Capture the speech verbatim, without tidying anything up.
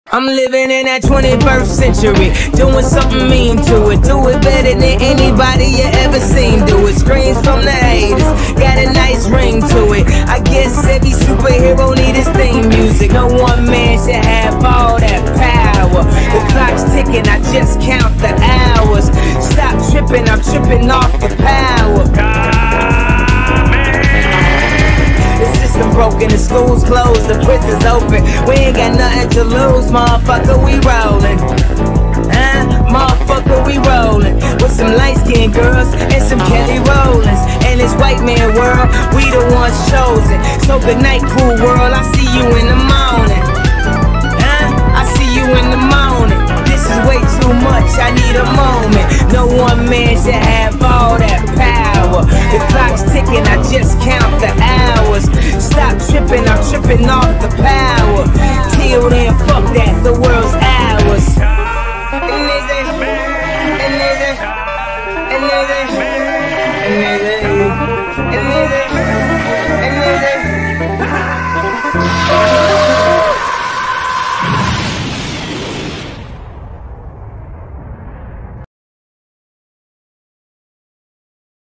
I'm living in that twenty-first century, doing something mean to it. Do it better than anybody you ever seen do it. Screams from the haters, got a nice ring to it. I guess every superhero need his theme music. No one man should have all that power. The clock's ticking, I just count the hours. Stop tripping, I'm tripping off the power. System broken, the school's closed, the prison's open. We ain't got nothing to lose, motherfucker, we rollin'. Huh? Motherfucker, we rollin'. With some light-skinned girls and some Kelly Rollins. And this white man world, we the ones chosen. So good night, cool world, I see you in the morning. Huh? I see you in the morning. This is way too much, I need a moment. No one man should have all that power. The clock's ticking, I just count the hours. Stop tripping, I'm tripping off the power. Till then, fuck that, the world's